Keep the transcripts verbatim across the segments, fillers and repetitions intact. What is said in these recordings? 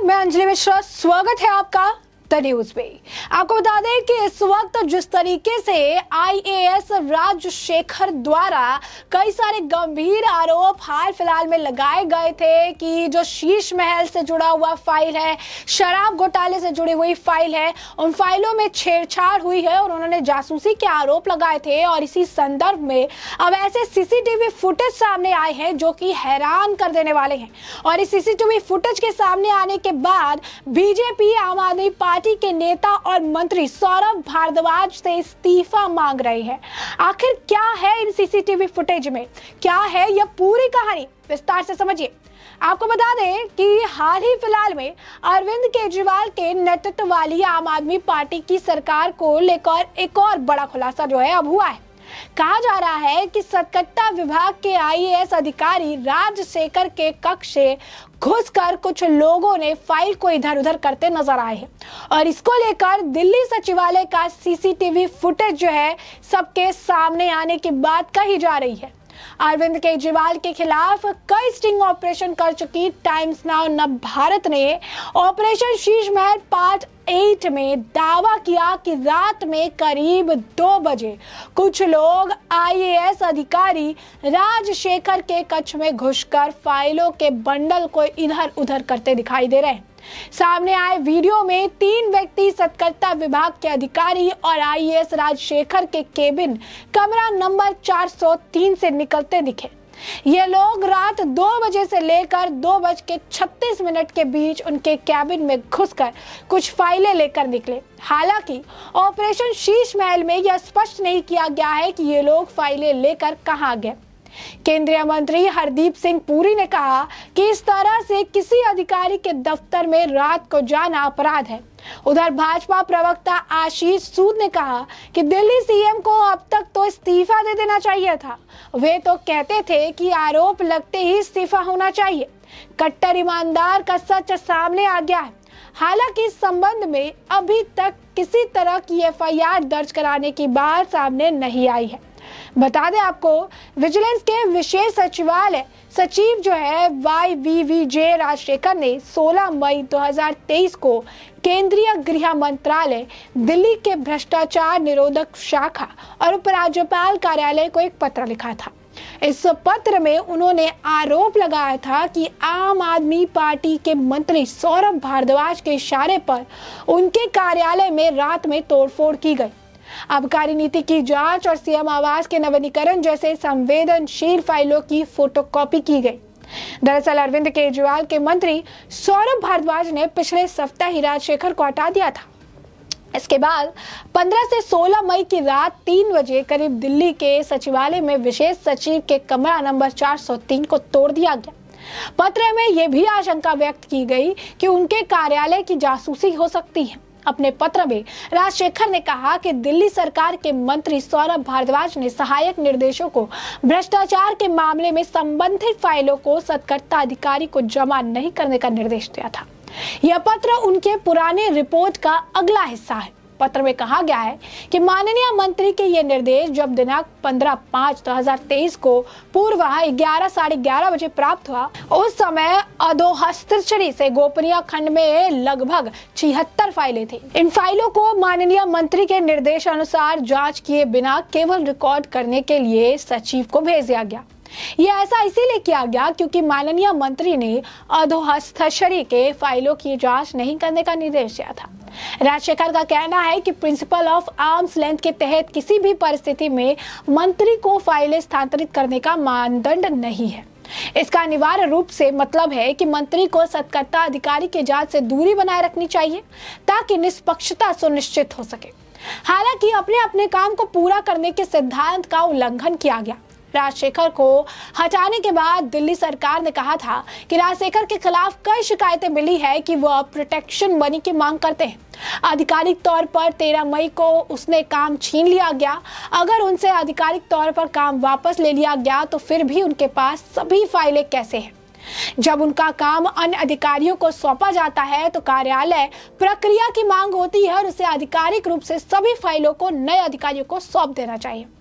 मैं अंजलि मिश्रा, स्वागत है आपका द न्यूज पे। आपको बता दें कि इस वक्त जिस तरीके से आई ए एस राजशेखर द्वारा कई सारे गंभीर आरोप हाल फिलहाल में लगाए गए थे कि जो शीश महल से जुड़ा हुआ फाइल है, शराब घोटाले से जुड़ी हुई फाइल है, उन फाइलों में छेड़छाड़ हुई है और उन्होंने जासूसी के आरोप लगाए थे। और इसी संदर्भ में अब ऐसे C C T V footage सामने आए हैं जो कि हैरान कर देने वाले हैं। और इस C C T V footage के सामने आने के बाद बी जे पी आम आदमी पार्टी के नेता और मंत्री सौरभ भारद्वाज से इस्तीफा मांग रहे हैं। आखिर क्या है इन C C T V footage में, क्या है यह पूरी कहानी, विस्तार से समझिए। आपको बता दें कि हाल ही फिलहाल में अरविंद केजरीवाल के नेतृत्व वाली आम आदमी पार्टी की सरकार को लेकर एक और बड़ा खुलासा जो है अब हुआ है। कहा जा रहा है कि सतर्कता विभाग के आई ए एस अधिकारी राजशेखर के कक्ष से घुसकर कुछ लोगों ने फाइल को इधर उधर करते नजर आए हैं और इसको लेकर दिल्ली सचिवालय का C C T V footage जो है सबके सामने आने की बात कही जा रही है। अरविंद केजरीवाल के खिलाफ कई स्टिंग ऑपरेशन कर चुकी टाइम्स नाउ नव भारत ने operation Sheesh Mahal part eight में दावा किया कि रात में करीब दो बजे कुछ लोग आई ए एस अधिकारी राजशेखर के कक्ष में घुसकर फाइलों के बंडल को इधर उधर करते दिखाई दे रहे हैं। सामने आए वीडियो में तीन व्यक्ति सतर्कता विभाग के अधिकारी और आई ए एस राजशेखर के केबिन कमरा नंबर चार सौ तीन से निकलते दिखे। ये लोग रात दो बजे से लेकर दो बज के छत्तीस मिनट के बीच उनके कैबिन में घुसकर कुछ फाइलें लेकर निकले। हालांकि ऑपरेशन शीश महल में यह स्पष्ट नहीं किया गया है कि ये लोग फाइलें लेकर कहां गए। केंद्रीय मंत्री हरदीप सिंह पुरी ने कहा कि इस तरह से किसी अधिकारी के दफ्तर में रात को जाना अपराध है। उधर भाजपा प्रवक्ता आशीष सूद ने कहा कि दिल्ली सी एम को अब तक तो इस्तीफा दे देना चाहिए था। वे तो कहते थे कि आरोप लगते ही इस्तीफा होना चाहिए। कट्टर ईमानदार का सच सामने आ गया है। हालांकि इस संबंध में अभी तक किसी तरह की एफ आई आर दर्ज कराने की बात सामने नहीं आई है। बता दें आपको, विजिलेंस के विशेष सचिवालय सचिव जो है Y V V J Rajshekhar ने सोलह मई दो हज़ार तेईस को केंद्रीय गृह मंत्रालय, दिल्ली के भ्रष्टाचार निरोधक शाखा और उपराज्यपाल कार्यालय को एक पत्र लिखा था। इस पत्र में उन्होंने आरोप लगाया था कि आम आदमी पार्टी के मंत्री सौरभ भारद्वाज के इशारे पर उनके कार्यालय में रात में तोड़फोड़ की गई। आबकारी नीति की जांच और सी एम आवास के नवीनीकरण जैसे संवेदनशील फाइलों की फोटोकॉपी की गई। दरअसल अरविंद केजरीवाल के मंत्री सौरभ भारद्वाज ने पिछले सप्ताह ही राजशेखर को हटा दिया था। इसके बाद पंद्रह से सोलह मई की रात तीन बजे करीब दिल्ली के सचिवालय में विशेष सचिव के कमरा नंबर चार सौ तीन को तोड़ दिया गया। पत्र में यह भी आशंका व्यक्त की गई कि उनके कार्यालय की जासूसी हो सकती है। अपने पत्र में राजशेखर ने कहा कि दिल्ली सरकार के मंत्री सौरभ भारद्वाज ने सहायक निर्देशों को भ्रष्टाचार के मामले में संबंधित फाइलों को सतर्कता अधिकारी को जमा नहीं करने का निर्देश दिया था। यह पत्र उनके पुराने रिपोर्ट का अगला हिस्सा है। पत्र में कहा गया है कि माननीय मंत्री के ये निर्देश जब दिनांक पंद्रह पाँच दो हज़ार तेईस को पूर्व ग्यारह साढ़े ग्यारह बजे प्राप्त हुआ, उस समय अधोहस्ताक्षरी से गोपनीय खंड में लगभग छिहत्तर फाइलें थी। इन फाइलों को माननीय मंत्री के निर्देश अनुसार जांच किए बिना केवल रिकॉर्ड करने के लिए सचिव को भेज दिया गया। यह ऐसा इसीलिए किया गया क्योंकि माननीय मंत्री ने अधोहस्ताक्षरी के फाइलों की जांच नहीं करने का निर्देश दिया था। राजशेखर का कहना है कि प्रिंसिपल ऑफ आर्म्स लेंथ के तहत किसी भी परिस्थिति में मंत्री को फाइलें स्थानांतरित करने का मानदंड नहीं है। इसका अनिवार्य रूप से मतलब है कि मंत्री को सतर्कता अधिकारी के जांच से दूरी बनाए रखनी चाहिए ताकि निष्पक्षता सुनिश्चित हो सके। हालांकि अपने अपने काम को पूरा करने के सिद्धांत का उल्लंघन किया गया। राजशेखर को हटाने के बाद दिल्ली सरकार ने कहा था कि राजशेखर के खिलाफ कई शिकायतें मिली है कि वह प्रोटेक्शन मनी की मांग करते हैं। आधिकारिक तौर पर तेरह मई को उसने काम छीन लिया गया। अगर उनसे आधिकारिक तौर पर काम वापस ले लिया गया तो फिर भी उनके पास सभी फाइलें कैसे हैं? जब उनका काम अन्य अधिकारियों को सौंपा जाता है तो कार्यालय प्रक्रिया की मांग होती है और उसे आधिकारिक रूप से सभी फाइलों को नए अधिकारियों को सौंप देना चाहिए।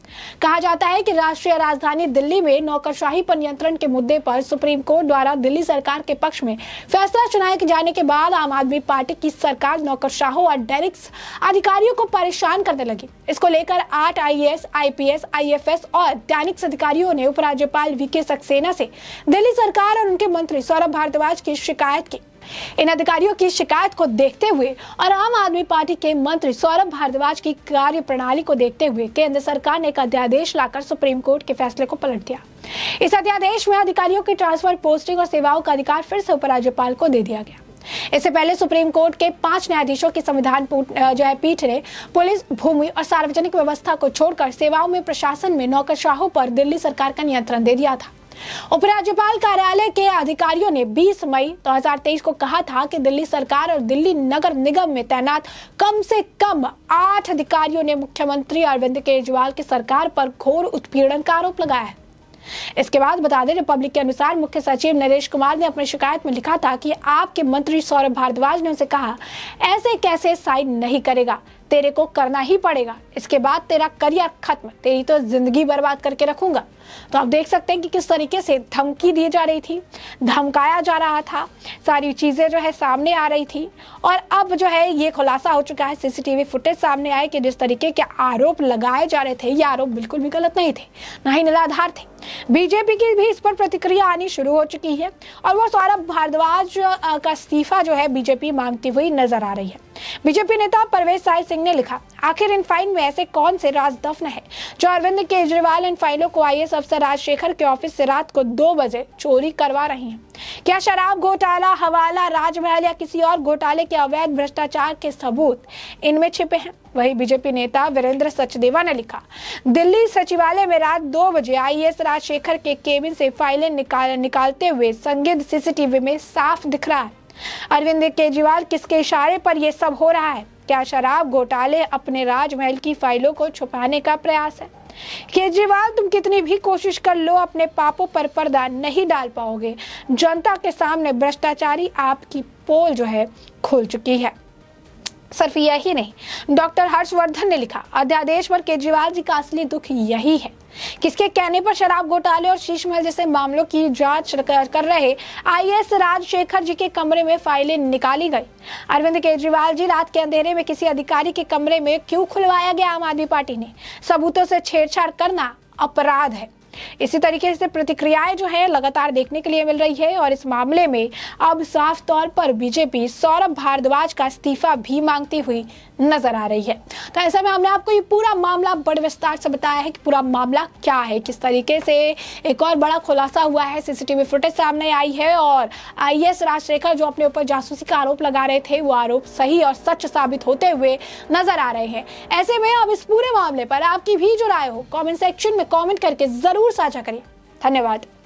कहा जाता है कि राष्ट्रीय राजधानी दिल्ली में नौकरशाही पर नियंत्रण के मुद्दे पर सुप्रीम कोर्ट द्वारा दिल्ली सरकार के पक्ष में फैसला सुनाए जाने के बाद आम आदमी पार्टी की सरकार नौकरशाहों और डेरिक्स अधिकारियों को परेशान करने लगी। इसको लेकर आठ I A S, I P S, I F S और डेनिक्स अधिकारियों ने उपराज्यपाल वी के सक्सेना से दिल्ली सरकार और उनके मंत्री सौरभ भारद्वाज की शिकायत की। इन अधिकारियों की शिकायत को देखते हुए और आम आदमी पार्टी के मंत्री सौरभ भारद्वाज की कार्य प्रणाली को देखते हुए केंद्र सरकार ने एक अध्यादेश लाकर सुप्रीम कोर्ट के फैसले को पलट दिया। इस अध्यादेश में अधिकारियों की ट्रांसफर, पोस्टिंग और सेवाओं का अधिकार फिर से उपराज्यपाल को दे दिया गया। इससे पहले सुप्रीम कोर्ट के पांच न्यायाधीशों की संविधान जो है पीठ ने पुलिस, भूमि और सार्वजनिक व्यवस्था को छोड़कर सेवाओं में प्रशासन में नौकरशाहों पर दिल्ली सरकार का नियंत्रण दे दिया था। उपराज्यपाल कार्यालय के अधिकारियों ने बीस मई दो हज़ार तेईस को कहा था कि दिल्ली सरकार और दिल्ली नगर निगम में तैनात कम से कम आठ अधिकारियों ने मुख्यमंत्री अरविंद केजरीवाल की सरकार पर घोर उत्पीड़न का आरोप लगाया है। इसके बाद बता दें, रिपब्लिक के अनुसार मुख्य सचिव नरेश कुमार ने अपनी शिकायत में लिखा था कि आपके मंत्री सौरभ भारद्वाज ने उनसे कहा, ऐसे कैसे साइन नहीं करेगा, तेरे को करना ही पड़ेगा, इसके बाद तेरा करियर खत्म, तेरी तो जिंदगी बर्बाद करके रखूंगा। तो आप देख सकते हैं कि किस तरीके से धमकी दी जा रही थी, धमकाया जा रहा था, सारी चीजें जो है सामने आ रही थी। और अब जो है ये खुलासा हो चुका है, सीसीटीवी फुटेज सामने आए कि जिस तरीके के आरोप लगाए जा रहे थे, ये आरोप बिल्कुल भी गलत नहीं थे, ना ही निराधार थे। बीजेपी की भी इस पर प्रतिक्रिया आनी शुरू हो चुकी है और वो सौरभ भारद्वाज का इस्तीफा जो है बीजेपी मांगती हुई नजर आ रही है। बीजेपी नेता परवेश साहिब सिंह ने लिखा, आखिर इन फाइल में ऐसे कौन से राज दफन है जो अरविंद केजरीवाल इन फाइलों को आई ए एस अफसर राजशेखर के ऑफिस से रात को दो बजे चोरी करवा रहे हैं? क्या शराब घोटाला, हवाला, राजमहल या किसी और घोटाले के अवैध भ्रष्टाचार के सबूत इनमें छिपे हैं? वही बीजेपी नेता वीरेंद्र सचदेवा ने लिखा, दिल्ली सचिवालय में रात दो बजे आई ए एस राजशेखर के केबिन से फाइलें निकाल निकालते हुए संदिग्ध सीसीटीवी में साफ दिख रहा है। अरविंद केजरीवाल किसके इशारे पर यह सब हो रहा है? क्या शराब घोटाले अपने राजमहल की फाइलों को छुपाने का प्रयास है? केजरीवाल, तुम कितनी भी कोशिश कर लो, अपने पापों पर पर्दा नहीं डाल पाओगे। जनता के सामने भ्रष्टाचारी आपकी पोल जो है खुल चुकी है। सिर्फ यही नहीं, डॉक्टर हर्षवर्धन ने लिखा, अध्यादेश पर केजरीवाल जी का असली दुख यही है। किसके कहने पर शराब घोटाले और शीश महल जैसे मामलों की जांच कर रहे आई ए एस राजशेखर जी के कमरे में फाइलें निकाली गई? अरविंद केजरीवाल जी रात के अंधेरे में किसी अधिकारी के कमरे में क्यों खुलवाया गया आम आदमी पार्टी ने? सबूतों से छेड़छाड़ करना अपराध है। इसी तरीके से प्रतिक्रियाएं जो है लगातार देखने के लिए मिल रही है और इस मामले में अब साफ तौर पर बीजेपी सौरभ भारद्वाज का इस्तीफा भी मांगती हुई नजर आ रही है। तो ऐसे में हमने आपको ये पूरा मामला बड़े विस्तार से बताया है कि पूरा मामला क्या है, किस तरीके से एक और बड़ा खुलासा हुआ है, सीसीटीवी फुटेज सामने आई है और आई ए एस राजशेखर जो अपने ऊपर जासूसी का आरोप लगा रहे थे, वो आरोप सही और सच साबित होते हुए नजर आ रहे हैं। ऐसे में अब इस पूरे मामले पर आपकी भी जो राय हो कॉमेंट सेक्शन में कॉमेंट करके जरूर साझा करिए। धन्यवाद।